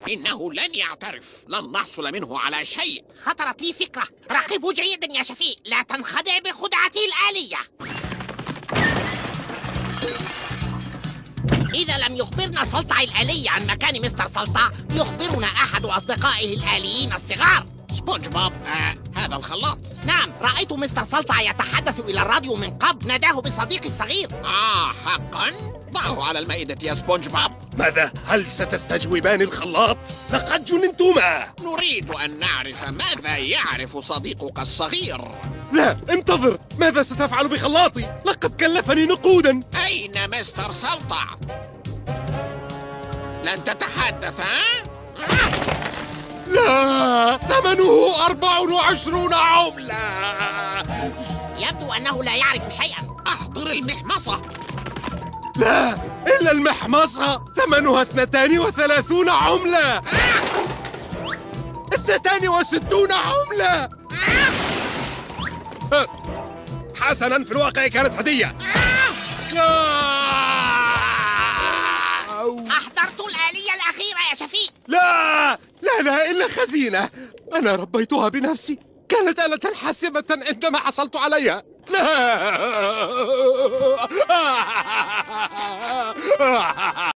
إنه لن يعترف. لن نحصل منه على شيء. خطرت لي فكرة. راقبوا جيدا يا شفيق، لا تنخدع بخدعته الآلية. إذا لم يخبرنا سلطع الآلي عن مكان مستر سلطع، يخبرنا أحد أصدقائه الآليين الصغار. سبونج بوب، هذا الخلاط. نعم، رأيت مستر سلطع يتحدث إلى الراديو من قبل. ناداه بصديقي الصغير. حقا؟ ضعه على المائدة يا سبونج بوب. ماذا؟ هل ستستجوبان الخلاط؟ لقد جننتما. نريد أن نعرف ماذا يعرف صديقك الصغير. لا، انتظر. ماذا ستفعل بخلاطي؟ لقد كلفني نقودا. أين مستر سلطع؟ لن تتحدث، ها؟ لا، ثمنه 24 عملة. يبدو أنه لا يعرف شيئا. أحضر المحمصة. لا، إلا المحمصة ثمنها 32 عملة. 62 عملة. حسنا، في الواقع كانت هدية. أحضرت الآلية الأخيرة يا شفيق. لا لا لا، إلا خزينة. أنا ربيتها بنفسي. كانت آلة حاسمة عندما حصلت عليها. لا